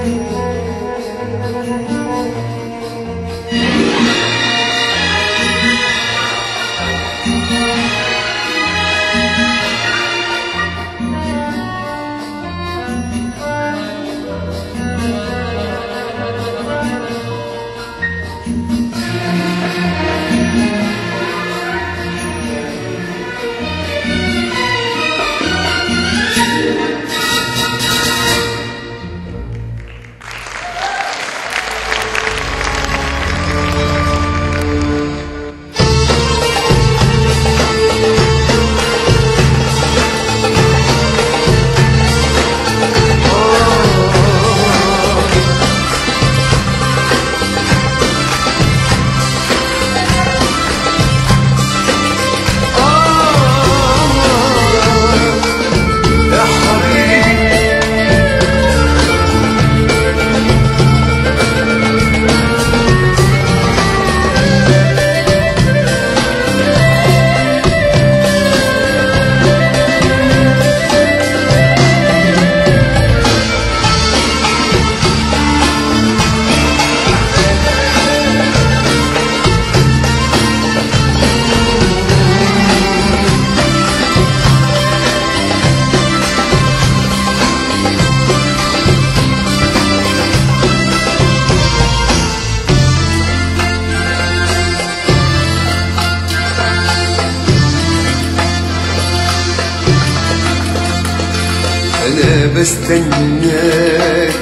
أنا بستناك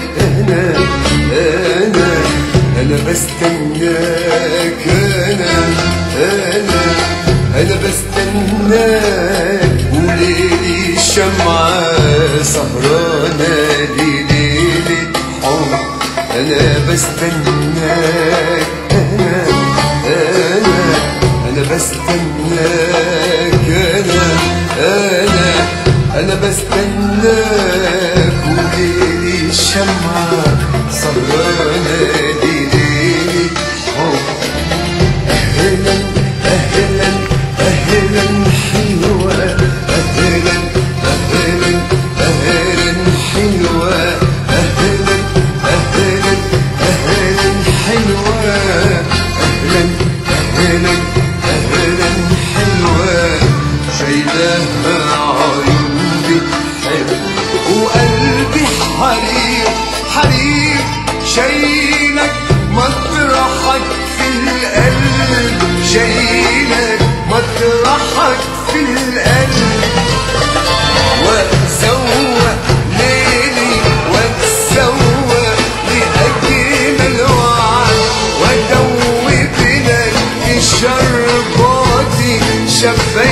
أنا بستناك أنا بستناك وليلي الشمعة سهرانة لليلة حب. أنا بستناك أنا بستناك أنا بستناك وليلي الشمعة سهرانة لليلة حب. أهلا أهلا أهلا حلوة أهلا أهلا أهلا حلوة أهلا أهلا أهلا حلوة أهلا أهلا أهلا حلوة شايلاها عيوني حلو وقلبي حريق حريق شايلك مطرحك في القلب شايلك مطرحك في القلب واتسوق ليلي واتسوق لأجمل وعد وادوب لك شرباتي شفايفي